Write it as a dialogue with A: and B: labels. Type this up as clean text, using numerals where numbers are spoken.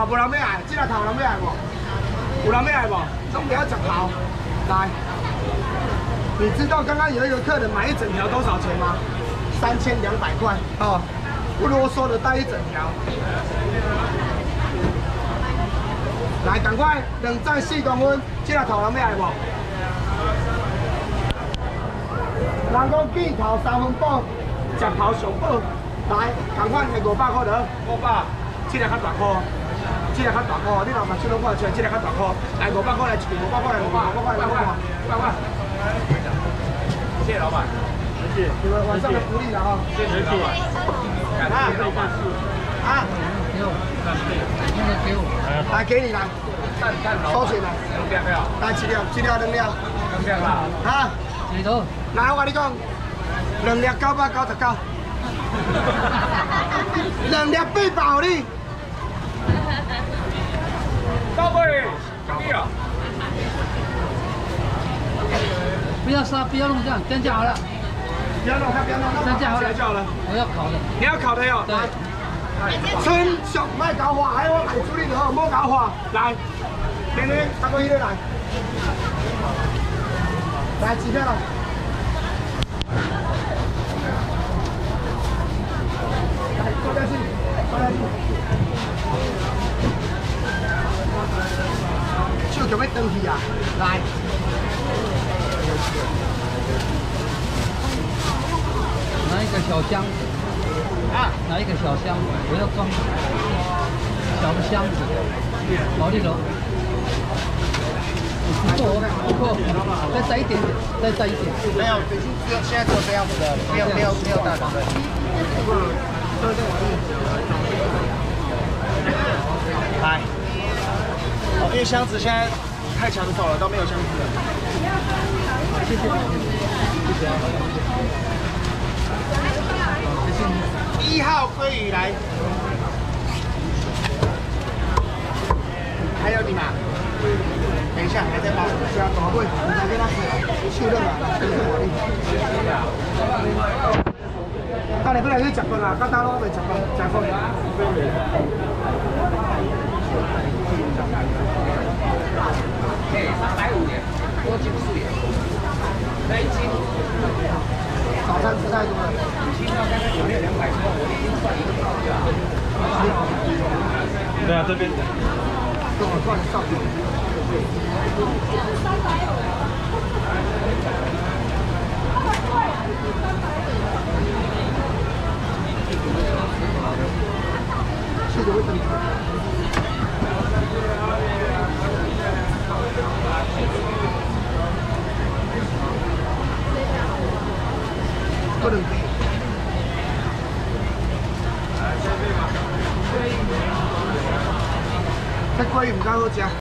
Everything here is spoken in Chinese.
A: 无人要爱，这个头有人要爱无？有人要爱无？拢不要讲头，来。你知道刚刚有一个客人买一整条多少钱吗？3200块哦，不啰嗦的带一整条。来，赶快2站4公分，这个头人要爱无？人讲见头3分饱，食头上饱。来，赶快来500块的，500，这个较大颗。 这个较大颗，你若目睭拢看出来，这个较大颗。来500块来一件，500块来500块。谢谢老板，谢谢。你们晚上的福利了哈，谢谢老板，感谢老板。啊，给我，那个给我，来给你来，收钱来，来1粒2粒，啊，几多？来我跟你讲，2粒999，2粒800你。 到位，兄弟啊！
B: 不要杀，不要弄这样，真价好了。
A: 不要弄它，不要弄它，
B: 真价好了
A: 就好了。
B: 我要烤的。
A: 你要烤的哟。
B: 对。
A: 春上卖搞化，还我来处理就好，莫搞化。来，天天拿过去来。来几片了？来，坐下去，坐下去。 手就要登去啊！来，
B: 拿一个小箱子啊，拿一个小箱子，不要装小的箱子，保利龙。不够，再摘一点点，再摘一点。
A: 没有，现在做这样子的，没有大的。来。 因为箱子现在太抢手了，都没有箱子了。谢谢，谢谢。1号鲑鱼来，还有你嘛？等一下，还在包。是啊，大贵，你来给他收了嘛？等下过来去食饭啦，到打拢未食饭，食饭。350元，多斤素元，那1斤。早餐吃太多了。1斤要大概有没有200克？我一斤算一个票价。对啊，这边。跟我算上去。是的，为什么？ 不能给。这鲑鱼唔敢好食。